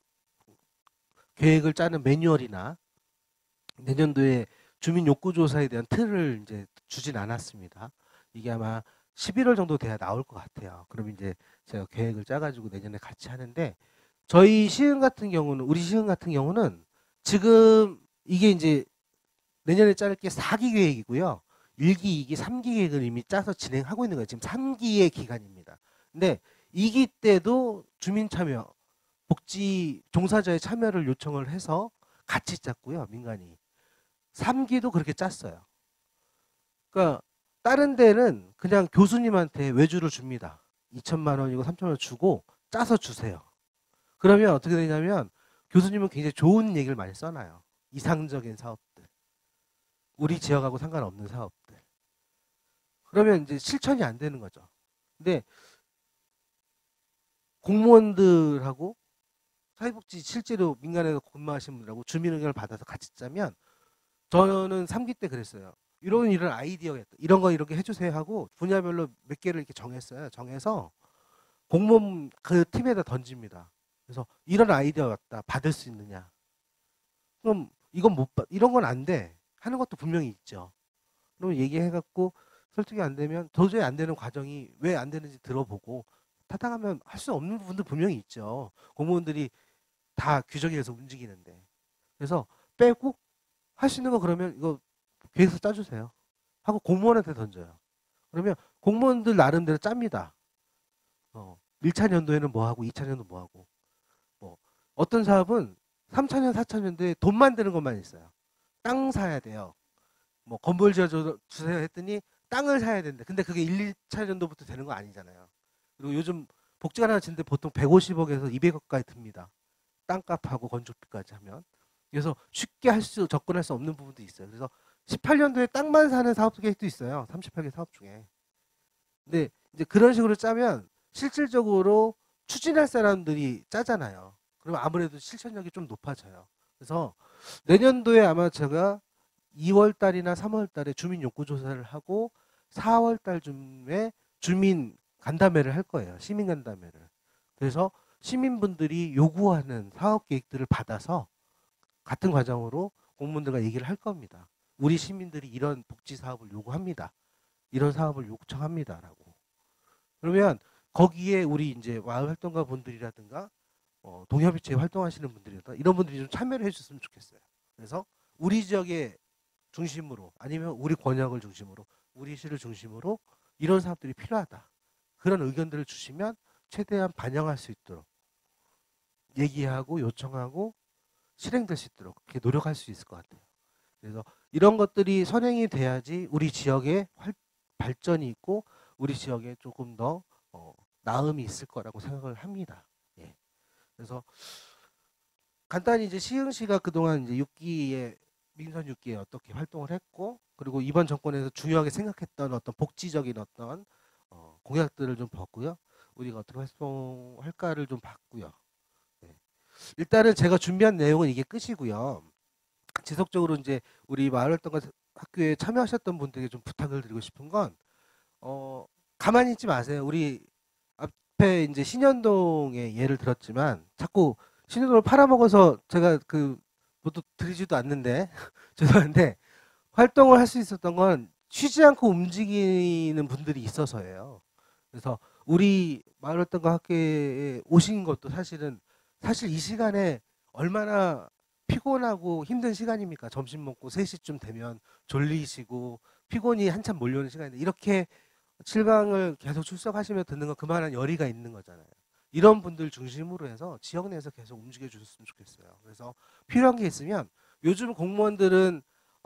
계획을 짜는 매뉴얼이나 내년도에 주민 욕구 조사에 대한 틀을 이제 주진 않았습니다. 이게 아마 11월 정도 돼야 나올 것 같아요. 그럼 이제 제가 계획을 짜가지고 내년에 같이 하는데 저희 시흥 같은 경우는 우리 시흥 같은 경우는 지금 이게 이제 내년에 짤 게 4기 계획이고요. 1기, 2기, 3기 계획을 이미 짜서 진행하고 있는 거예요. 지금 3기의 기간입니다. 근데 2기 때도 주민 참여, 복지 종사자의 참여를 요청을 해서 같이 짰고요. 민간이. 3기도 그렇게 짰어요. 그러니까 다른 데는 그냥 교수님한테 외주를 줍니다. 2천만 원이고 3천만 원 주고 짜서 주세요. 그러면 어떻게 되냐면 교수님은 굉장히 좋은 얘기를 많이 써놔요. 이상적인 사업들. 우리 지역하고 상관없는 사업들. 그러면 이제 실천이 안 되는 거죠. 근데 공무원들하고 사회복지 실제로 민간에서 근무하시는 분들하고 주민의견을 받아서 같이 짜면 저는 3기 때 그랬어요. 이런 아이디어가 있다. 이런 거 이렇게 해주세요 하고 분야별로 몇 개를 이렇게 정했어요. 정해서 공무원 그 팀에다 던집니다. 그래서 이런 아이디어 같다. 받을 수 있느냐? 그럼 이건 못 받, 이런 건 안 돼. 하는 것도 분명히 있죠. 그러면 얘기해갖고 설득이 안 되면 도저히 안 되는 과정이 왜 안 되는지 들어보고 타당하면 할 수 없는 부분도 분명히 있죠. 공무원들이 다 규정에 의해서 움직이는데. 그래서 빼고 할 수 있는 거 그러면 이거 계획서 짜주세요. 하고 공무원한테 던져요. 그러면 공무원들 나름대로 짭니다. 1차 년도에는 뭐 하고 2차 년도 뭐 하고. 뭐 어떤 사업은 3차 년, 4차 년도에 돈 만드는 것만 있어요. 땅 사야 돼요. 뭐 건물 지어주세요 했더니 땅을 사야 된다. 근데 그게 1, 2차 년도부터 되는 거 아니잖아요. 그리고 요즘 복지관 하나 짓는데 보통 150억에서 200억까지 듭니다. 땅값하고 건축비까지 하면. 그래서 쉽게 접근할 수 없는 부분도 있어요. 그래서 18년도에 땅만 사는 사업 계획도 있어요. 38개 사업 중에. 근데 이제 그런 식으로 짜면 실질적으로 추진할 사람들이 짜잖아요. 그러면 아무래도 실천력이 좀 높아져요. 그래서 내년도에 아마 제가 2월 달이나 3월 달에 주민 욕구 조사를 하고 4월 달쯤에 주민 간담회를 할 거예요. 시민 간담회를. 그래서 시민분들이 요구하는 사업 계획들을 받아서 같은 과정으로 공무원들과 얘기를 할 겁니다. 우리 시민들이 이런 복지 사업을 요구합니다. 이런 사업을 요청합니다라고. 그러면 거기에 우리 이제 마을 활동가 분들이라든가 동협의체 활동하시는 분들이라든가 이런 분들이 좀 참여를 해주셨으면 좋겠어요. 그래서 우리 지역의 중심으로 아니면 우리 권역을 중심으로 우리 시를 중심으로 이런 사업들이 필요하다. 그런 의견들을 주시면 최대한 반영할 수 있도록 얘기하고 요청하고 실행될 수 있도록 그렇게 노력할 수 있을 것 같아요. 그래서 이런 것들이 선행이 돼야지 우리 지역에 발전이 있고 우리 지역에 조금 더 나음이 있을 거라고 생각을 합니다. 예. 그래서 간단히 이제 시흥시가 그동안 이제 6기에 민선 6기에 어떻게 활동을 했고 그리고 이번 정권에서 중요하게 생각했던 어떤 복지적인 어떤 공약들을 좀 봤고요. 우리가 어떻게 활동할까를 좀 봤고요. 네. 일단은 제가 준비한 내용은 이게 끝이고요. 지속적으로 이제 우리 마을활동가 학교에 참여하셨던 분들에게 좀 부탁을 드리고 싶은 건 가만히 있지 마세요. 우리 앞에 이제 신현동의 예를 들었지만 자꾸 신현동을 팔아먹어서 제가 뭐또 드리지도 않는데 죄송한데 활동을 할 수 있었던 건 쉬지 않고 움직이는 분들이 있어서예요. 그래서 우리 마을활동가 학교에 오신 것도 사실 이 시간에 얼마나 피곤하고 힘든 시간입니까? 점심 먹고 3시쯤 되면 졸리시고 피곤이 한참 몰려오는 시간인데 이렇게 7강을 계속 출석하시며 듣는 건 그만한 열의가 있는 거잖아요. 이런 분들 중심으로 해서 지역 내에서 계속 움직여 주셨으면 좋겠어요. 그래서 필요한 게 있으면 요즘 공무원들은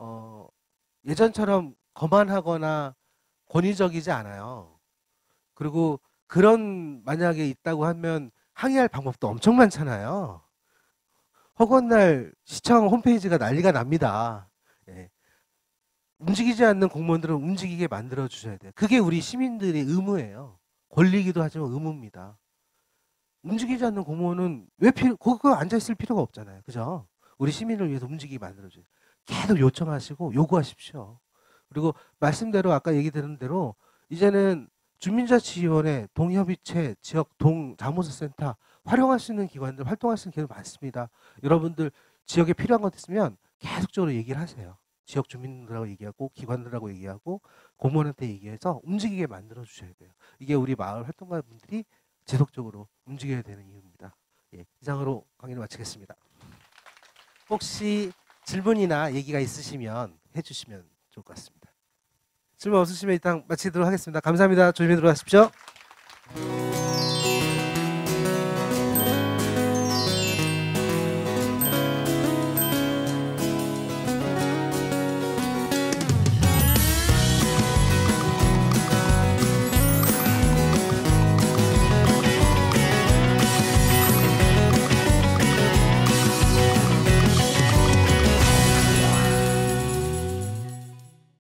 예전처럼 거만하거나 권위적이지 않아요. 그리고 그런 만약에 있다고 하면 항의할 방법도 엄청 많잖아요. 허구한 시청 홈페이지가 난리가 납니다. 예. 움직이지 않는 공무원들은 움직이게 만들어 주셔야 돼요. 그게 우리 시민들의 의무예요. 권리기도 하지만 의무입니다. 움직이지 않는 공무원은 거기 앉아 있을 필요가 없잖아요. 그죠? 우리 시민을 위해서 움직이게 만들어 줘요. 계속 요청하시고 요구하십시오. 그리고 말씀대로 아까 얘기 드린 대로 이제는 주민자치위원회, 동협의체, 지역 동자문서센터 활용할 수 있는 기관들, 활동할 수 있는 기관들 많습니다. 여러분들 지역에 필요한 것 있으면 계속적으로 얘기를 하세요. 지역 주민들하고 얘기하고 기관들하고 얘기하고 공무원한테 얘기해서 움직이게 만들어 주셔야 돼요. 이게 우리 마을 활동가 분들이 지속적으로 움직여야 되는 이유입니다. 예, 이상으로 강의를 마치겠습니다. 혹시 질문이나 얘기가 있으시면 해주시면 좋을 것 같습니다. 질문 없으시면 일단 마치도록 하겠습니다. 감사합니다. 조심히 들어가십시오.